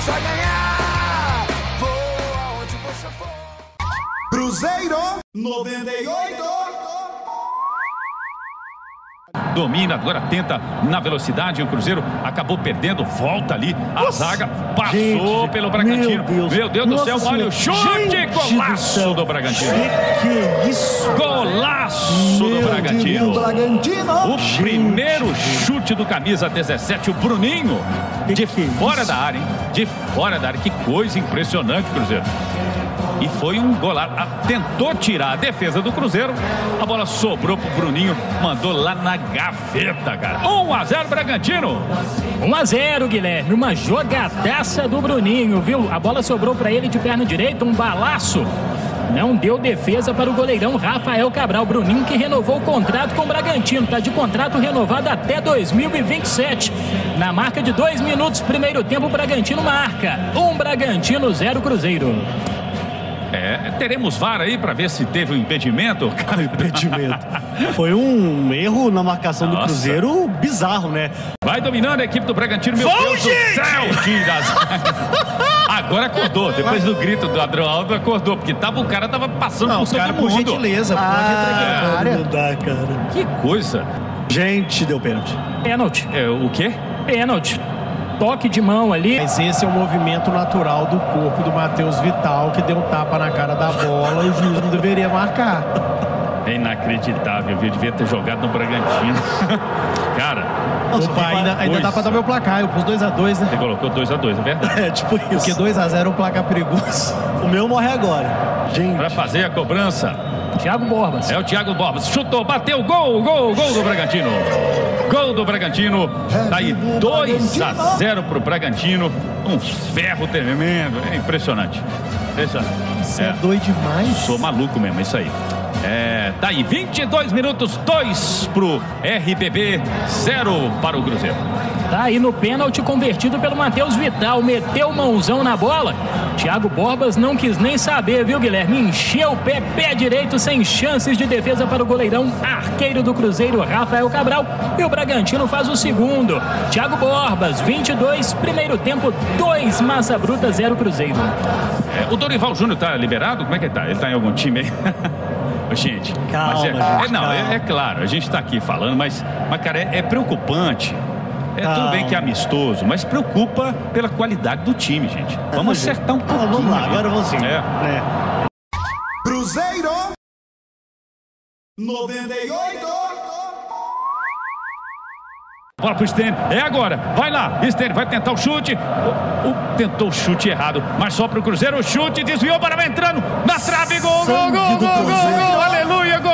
Vamos a ganhar. Vou aonde você for. Cruzeiro 98. Domina, agora tenta na velocidade. O Cruzeiro acabou perdendo. Volta ali. A zaga passou pelo Bragantino. Meu Deus do céu. Olha o chute. Golaço do Bragantino. Que isso? Golaço do Bragantino. O primeiro chute do camisa 17, o Bruninho. De fora da área, hein? De fora da área. Que coisa impressionante, Cruzeiro. E foi um golaço. Tentou tirar a defesa do Cruzeiro. A bola sobrou pro Bruninho. Mandou lá na gaveta, cara. 1-0 Bragantino. 1-0, Guilherme. Uma jogadaça do Bruninho, viu? A bola sobrou para ele de perna direita. Um balaço. Não deu defesa para o goleirão Rafael Cabral. Bruninho que renovou o contrato com o Bragantino. Está de contrato renovado até 2027. Na marca de 2 minutos, primeiro tempo, o Bragantino marca. 1 Bragantino, 0 Cruzeiro. Teremos VAR aí para ver se teve um impedimento. Impedimento. Foi um erro na marcação do Cruzeiro bizarro, né? Vai dominando a equipe do Bragantino, meu Deus do céu! Agora acordou, depois do grito do Adroaldo, acordou, porque o cara tava passando por todo mundo. Por gentileza, não dá, cara. Que coisa. Gente, deu pênalti. Pênalti. O quê? Pênalti. Toque de mão ali. Mas esse é o movimento natural do corpo do Matheus Vital, que deu um tapa na cara da bola e o juiz não deveria marcar. É inacreditável, viu? Devia ter jogado no Bragantino. Cara, opa, ainda dá pra dar meu placar. Eu pus 2-2, né? Você colocou 2-2, é verdade. É, tipo isso. Porque 2-0 é um placar perigoso. O meu morre agora. Gente. Pra fazer a cobrança. Thiago Borbas. É o Thiago Borbas. Chutou, bateu, gol do Bragantino. Gol do Bragantino. Daí 2-0 pro Bragantino. Um ferro tremendo. É impressionante. Você é doido demais. Sou maluco mesmo, isso aí. Tá aí, 22 minutos, 2 pro RBB, 0 para o Cruzeiro. Tá aí no pênalti convertido pelo Matheus Vital, meteu mãozão na bola. Thiago Borbas não quis nem saber, viu, Guilherme? Encheu o pé direito, sem chances de defesa para o goleirão arqueiro do Cruzeiro, Rafael Cabral. E o Bragantino faz o segundo. Thiago Borbas, 22, primeiro tempo, 2 Massa Bruta, 0 Cruzeiro. O Dorival Júnior tá liberado? Como é que ele tá? Ele tá em algum time aí? Gente, calma, mas gente, calma. É claro, a gente tá aqui falando, mas cara, é preocupante. Tudo bem que é amistoso, mas preocupa pela qualidade do time, gente. Vamos acertar um pouquinho. Vamos lá, agora vamos sim. Cruzeiro 98. Bola pro Stênio, é agora, vai lá, Stênio vai tentar o chute, tentou o chute errado, mas só pro Cruzeiro, o chute, desviou, para vai entrando, na trave, gol, aleluia, gol!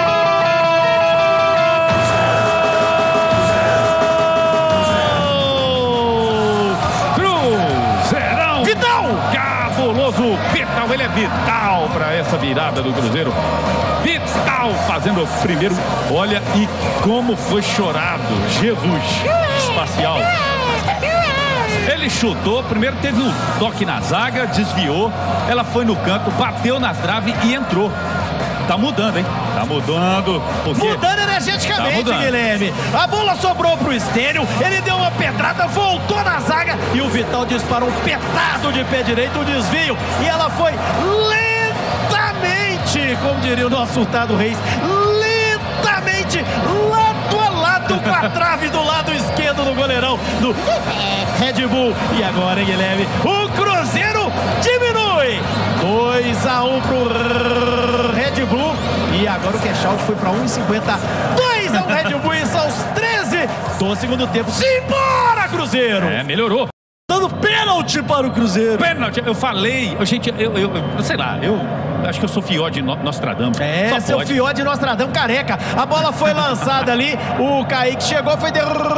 Cruzeirão! Vital! Cabuloso Vital, ele é vital para essa virada do Cruzeiro. Vital fazendo o primeiro. Olha e como foi chorado. Jesus espacial. Ele chutou, primeiro teve um toque na zaga, desviou. Ela foi no canto, bateu na trave e entrou. Tá mudando, hein? Tá mudando. Mudando energeticamente, Guilherme. A bola sobrou pro Stênio. Ele deu uma pedrada, voltou na zaga. E o Vital disparou um petardo de pé direito, um desvio. E ela foi lentamente, como diria o nosso Hurtado Reis, lentamente, lado a lado com a trave do lado esquerdo do goleirão do Red Bull. E agora, hein, Guilherme? O Cruzeiro diminui. 2-1 pro Red Bull. E agora o cash out foi para 1,50. 2-1 Red Bull. Isso aos 13 do segundo tempo. Simbora, Cruzeiro! Melhorou. Dando pênalti para o Cruzeiro. Pênalti, eu falei, gente, eu sei lá, eu acho que eu sou fió de Nostradamus. Seu fió de Nostradamus careca. A bola foi lançada ali, o Kaique chegou, foi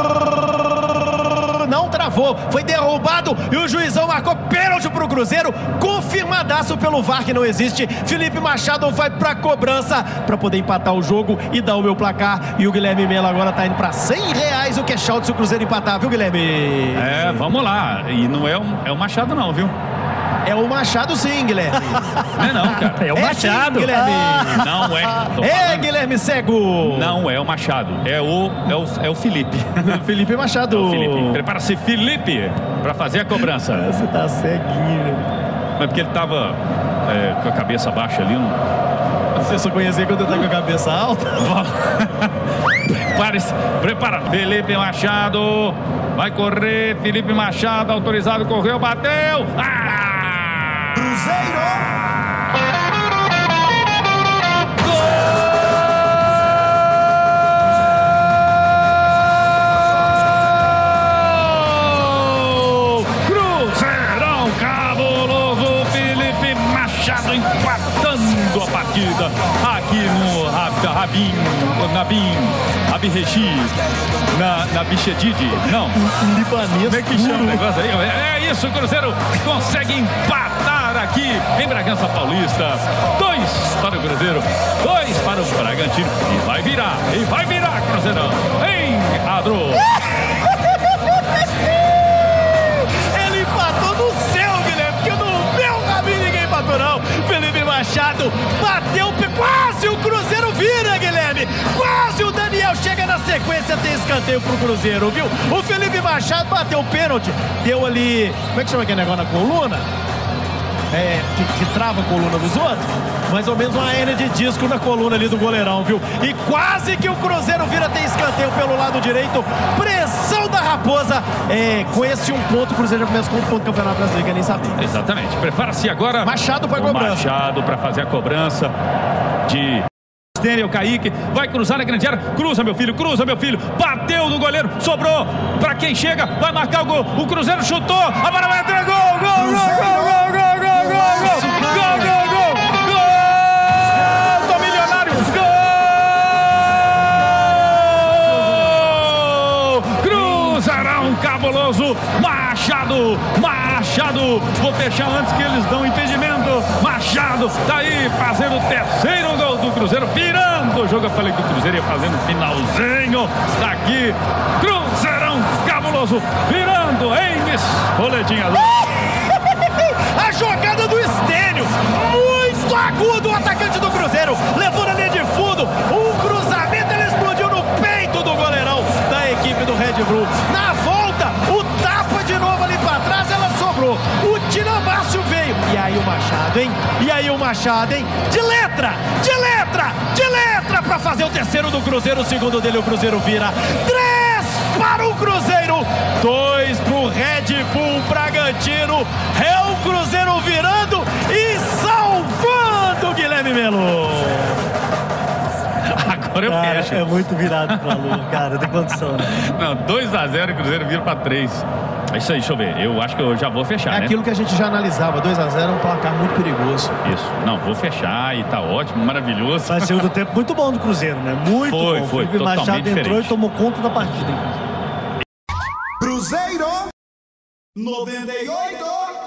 não travou, foi derrubado e o juizão marcou pênalti pro Cruzeiro, confirmadaço pelo VAR que não existe. Felipe Machado vai pra cobrança pra poder empatar o jogo e dar o meu placar. E o Guilherme Melo agora tá indo pra R$100 o cash out se o Cruzeiro empatar, viu, Guilherme? Vamos lá. E não é o Machado não, viu? É o Machado sim, Guilherme. Não é não, cara. É o Machado. Sim, Guilherme. Não é. Tô É, falando. Guilherme Cego. Não é o Machado. É o Felipe. Felipe Machado. O Felipe. Prepara-se, Felipe, para fazer a cobrança. Você tá ceguinho. Mas porque ele tava com a cabeça baixa ali. Você só conhecia quando eu tava com a cabeça alta? Prepara. Felipe Machado. Vai correr. Felipe Machado, autorizado, correu, bateu. Cruzeiro. Cruzeirão cabuloso. Felipe Machado empatando a partida aqui no Rabi Regi, na Bichedide. Não. Libanês. Como é que chama o negócio aí? É isso, o Cruzeiro consegue empatar aqui em Bragança Paulista. 2 para o Cruzeiro, 2 para o Bragantino. E vai virar, Cruzeirão. Em Adro. Ele empatou no céu, Guilherme, porque no meu caminho ninguém empatou não. Felipe Machado bateu, quase o Cruzeiro vira, Guilherme. Quase o Daniel chega na sequência, tem escanteio pro Cruzeiro, viu? O Felipe Machado bateu o pênalti, deu ali, como é que chama aquele negócio na coluna? Que trava a coluna dos outros, mais ou menos uma hérnia de disco na coluna ali do goleirão, viu? E quase que o Cruzeiro vira, tem escanteio pelo lado direito, pressão da Raposa. Com esse um ponto, o Cruzeiro já começa com um ponto do Campeonato Brasileiro, que nem sabia. Exatamente, prepara-se agora Machado para cobrança. Machado para fazer a cobrança de o Kaique, vai cruzar na grande área, cruza meu filho, bateu no goleiro, sobrou para quem chega, vai marcar o gol, o Cruzeiro chutou, a bola vai entrar, gol! Do Milionários, gol! Cruzarão cabuloso, Machado, vou fechar antes que eles dão impedimento. Machado tá aí fazendo o terceiro gol do Cruzeiro, virando o jogo. Eu falei que o Cruzeiro ia fazendo finalzinho. Tá aqui, Cruzeirão cabuloso, virando em boletim azul. A jogada do Estênio, muito agudo, o atacante do Cruzeiro, levou na linha de fundo, um cruzamento, ele explodiu no peito do goleirão da equipe do Red Bull. Na volta, o tapa de novo ali pra trás, ela sobrou, o Tinambácio veio, e aí o Machado, hein, de letra, pra fazer o terceiro do Cruzeiro, o segundo dele, o Cruzeiro vira, 3 para o Cruzeiro, 2 pro Red Bull Bragantino. É o Cruzeiro virando e salvando o Guilherme Melo. Agora eu fecho. É muito virado pra lua, cara, não tem condição. Né? Não, 2-0 e o Cruzeiro vira para 3. É isso aí, deixa eu ver. Eu acho que eu já vou fechar, É né? aquilo que a gente já analisava, 2-0 é um placar muito perigoso. Isso. Não, vou fechar e tá ótimo, maravilhoso. Mas segundo tempo muito bom do Cruzeiro, né? Muito Foi, bom. foi, Felipe totalmente Machado entrou diferente. e tomou conta da partida, inclusive. Cruzeiro. 98.